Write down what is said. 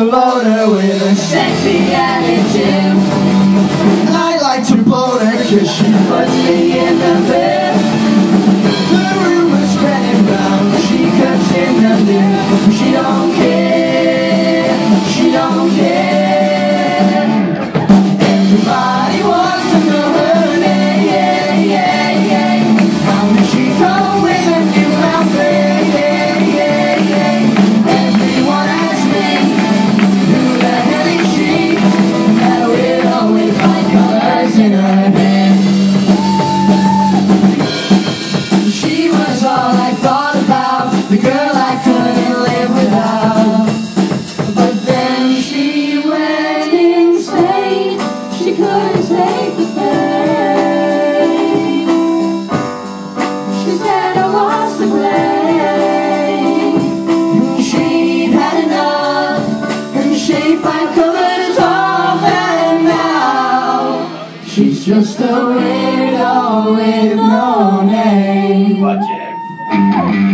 loner with a sexy attitude. I like to bone her cause she puts me in the bed. The rumors spreading round, she cuts in the news. She don't care, she don't care. Everybody wants to know her name, yeah, yeah, yeah. How did she come with a new outfit, yeah, yeah, yeah. Everyone asks me, who the hell is she? That widow with bright colors in her hair. She was all I thought about, the girl I couldn't live without. But then she went insane, she couldn't take the pain. She said I was to blame. She'd had enough, and she find colors off, and now she's just a weirdo with no name. Project.